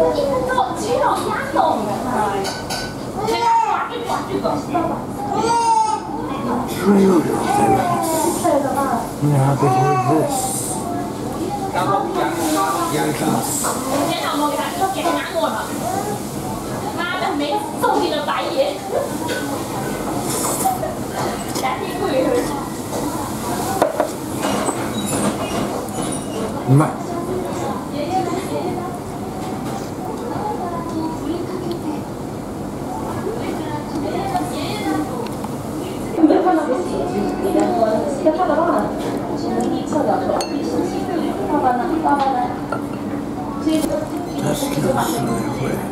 做去了压动哎，这个抓这抓这个。 没有留在那里。Yeah, this is this. 天哪，我给他都给他拿过了，妈的没揍你的白眼，来屁股也是。 うまい。確かにすごいこれ。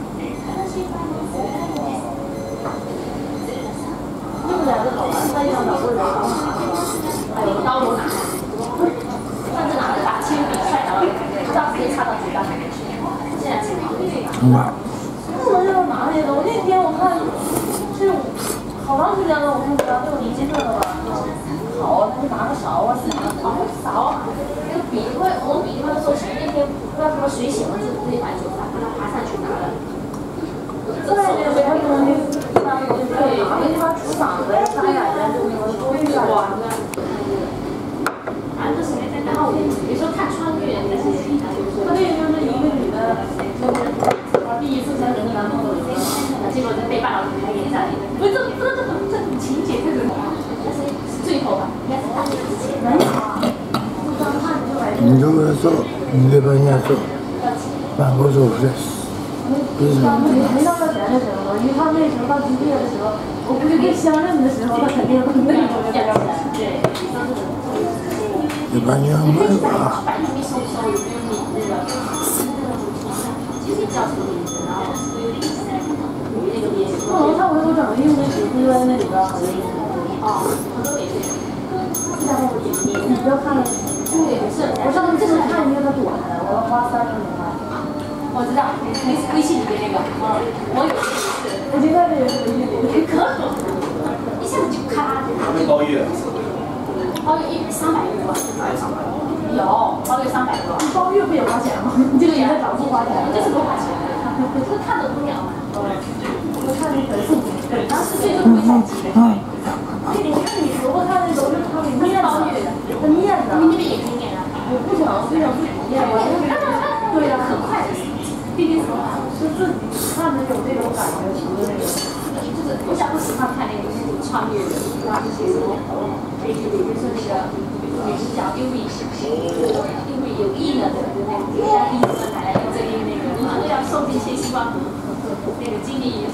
刀都拿，上次拿着把铅笔踹倒了，不知道直接插到嘴巴里面去。现在是うまい。 我就拿那个，我那天我看，是好长时间了，我看不到，就你这个了吧？好，他就拿个勺啊， 勺，那个笔会，我笔他们说是那天不知道什么水醒了，这一盘酒，他爬上去拿了。 对，没他东西，对，因为他出嗓子、沙哑的，就那个多余啊。 反正就是没在看，有时候看穿越，但是他那个就是一个女的，就是她第一次跟男朋友， 结果在被霸凌，还演下来。不是这种情节，这种，但是最后吧，应该是大学之前。 没有啊，就刚看就来。 日本と日本やとご丈夫です。 没到要钱的时候，因为他那时候到毕业的时候，我估计跟相认的时候，他肯定都那种的样子。 对。 日本にはうまいわ。 不能他回头整个用那纸堆在那里边，好像。 哦，很多美剧。 你不要看了，对，是我上次这个看一个他短的，我要花30多块。 我知道，微信里面那个，我有一次， 我就在这个微信里， 可好，一下子就咔。 那包月。 包月300多。 哪有300？ 有，包月300多。 你包月不也花钱吗？你这个也在找不花钱， 这是不花钱的，这看的不了嘛。 我看那本书， 当时最多会3集的。 你看你婆婆看那都是他给念包月的， 他念的。 你那边也可以念啊。 我不想自己念，我对呀，很快的。毕竟是自己看着有这种感觉，除了那个， 就是我不喜欢看那个穿越的，然后就是什么比如说那个女主角因为有异能的那个，人家医生奶奶用这个那个，都要受尽千辛万苦，那个经历